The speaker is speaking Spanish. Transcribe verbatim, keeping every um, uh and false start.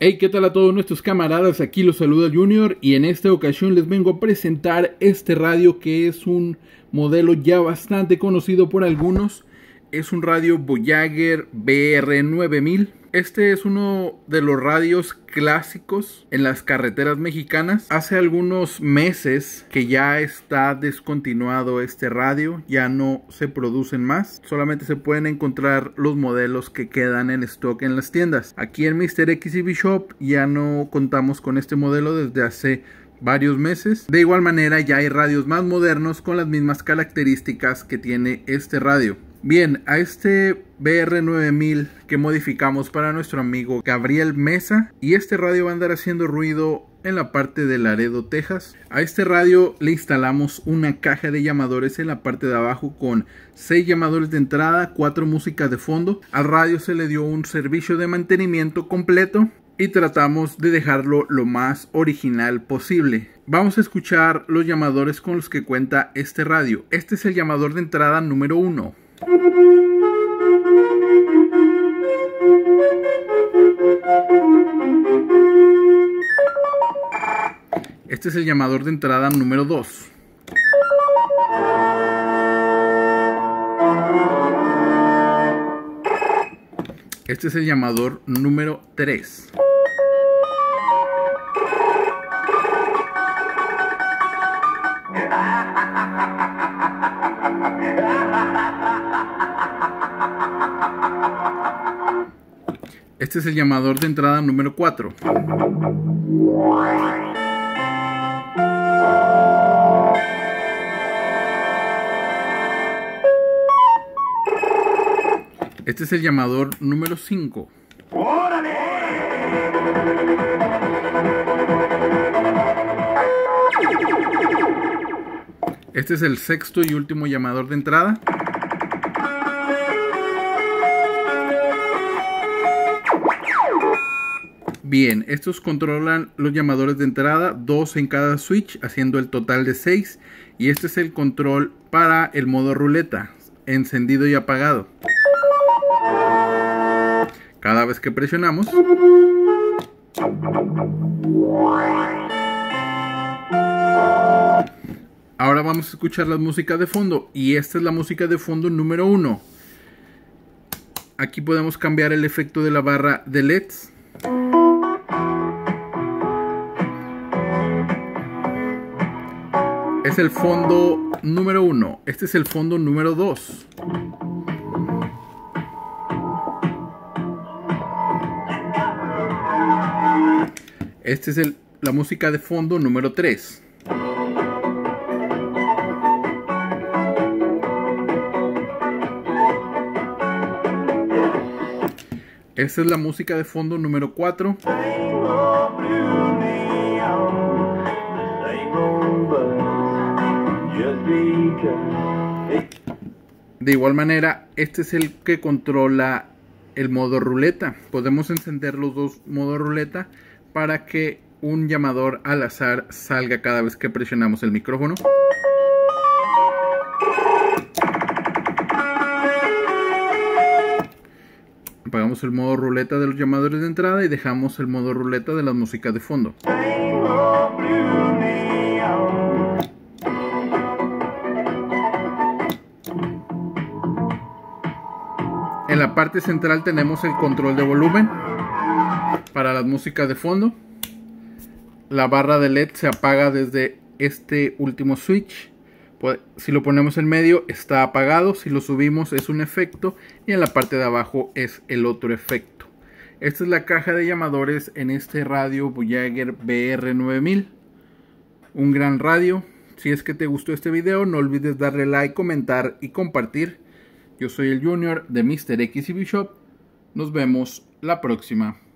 Hey, ¿qué tal a todos nuestros camaradas? Aquí los saluda Junior y en esta ocasión les vengo a presentar este radio que es un modelo ya bastante conocido por algunos. Es un radio Voyager B R nueve mil. Este es uno de los radios clásicos en las carreteras mexicanas. Hace algunos meses que ya está descontinuado este radio, ya no se producen más. Solamente se pueden encontrar los modelos que quedan en stock en las tiendas. Aquí en mister X B Shop ya no contamos con este modelo desde hace varios meses. De igual manera ya hay radios más modernos con las mismas características que tiene este radio. Bien, a este B R nueve mil que modificamos para nuestro amigo Gabriel Mesa, y este radio va a andar haciendo ruido en la parte de Laredo, Texas. A este radio le instalamos una caja de llamadores en la parte de abajo con seis llamadores de entrada, cuatro músicas de fondo. Al radio se le dio un servicio de mantenimiento completo y tratamos de dejarlo lo más original posible. Vamos a escuchar los llamadores con los que cuenta este radio. Este es el llamador de entrada número uno. Este es el llamador de entrada número dos. Este es el llamador número tres. Este es el llamador de entrada número cuatro. Este es el llamador número cinco. Este es el sexto y último llamador de entrada. Bien, estos controlan los llamadores de entrada, dos en cada switch, haciendo el total de seis. Y este es el control para el modo ruleta, encendido y apagado. Cada vez que presionamos, ahora vamos a escuchar las músicas de fondo. Y esta es la música de fondo número uno. Aquí podemos cambiar el efecto de la barra de L E Ds. Es el fondo número uno. Este es el fondo número dos. Este es el, la música de fondo número tres. Esta es la música de fondo número cuatro. De igual manera, este es el que controla el modo ruleta. Podemos encender los dos modos ruleta para que un llamador al azar salga cada vez que presionamos el micrófono. Apagamos el modo ruleta de los llamadores de entrada y dejamos el modo ruleta de las músicas de fondo. En la parte central tenemos el control de volumen para las músicas de fondo. La barra de L E D se apaga desde este último switch. Si lo ponemos en medio está apagado, si lo subimos es un efecto y en la parte de abajo es el otro efecto. Esta es la caja de llamadores en este radio Voyager B R nueve mil. Un gran radio. Si es que te gustó este video, no olvides darle like, comentar y compartir. Yo soy el Junior de mister X B Shop. Nos vemos la próxima.